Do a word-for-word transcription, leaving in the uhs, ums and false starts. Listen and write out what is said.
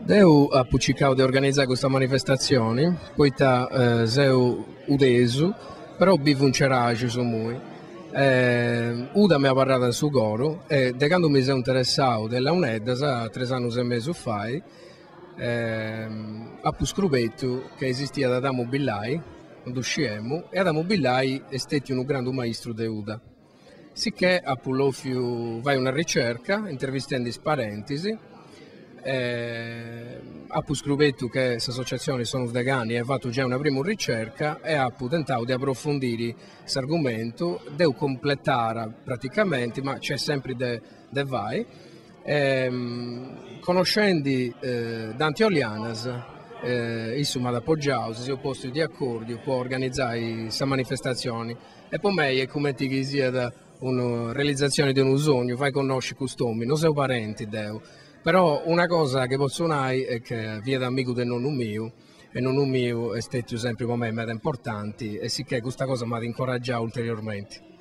Deu ha cercato di organizzare questa manifestazione, poi eh, seu udesu, però vivo un ceraggio su lui. Eh, Uda mi ha parlato del suo goro e da quando mi sono interessato della UNEDAS, tre anni e mezzo fa, eh, ho scoperto che esisteva da Adamo Billai, quando usciamo, e Adamo Billai è stato un grande maestro di Uda. Sicché a Pullofio vai una ricerca, intervistando i parentesi, eh, ha scoperto che queste associazioni sono vegane e ha fatto già una prima ricerca e ha tentato di approfondire questo argomento, devo completare praticamente, ma c'è sempre de, de vai. Eh, conoscendo eh, Dante Olianas, eh, insomma, ad appoggiare, si è posto di accordo per organizzare queste manifestazioni e per me è come ti sia da una realizzazione di un sogno, fai conoscere costumi, non siamo parenti, Deo. Però una cosa che posso dire è che via da amico del nonno mio, e nonno mio è stato sempre per me importante e sì che questa cosa mi ha incoraggiato ulteriormente.